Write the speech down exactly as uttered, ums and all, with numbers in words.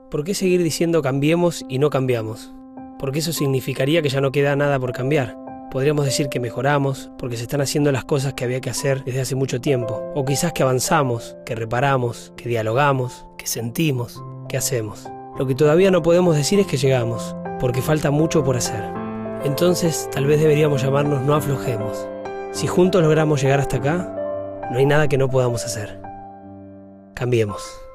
¿Por qué seguir diciendo cambiemos y no cambiamos? Porque eso significaría que ya no queda nada por cambiar. Podríamos decir que mejoramos, porque se están haciendo las cosas que había que hacer desde hace mucho tiempo. O quizás que avanzamos, que reparamos, que dialogamos, que sentimos, que hacemos. Lo que todavía no podemos decir es que llegamos, porque falta mucho por hacer. Entonces, tal vez deberíamos llamarnos No Aflojemos. Si juntos logramos llegar hasta acá, no hay nada que no podamos hacer. Cambiemos.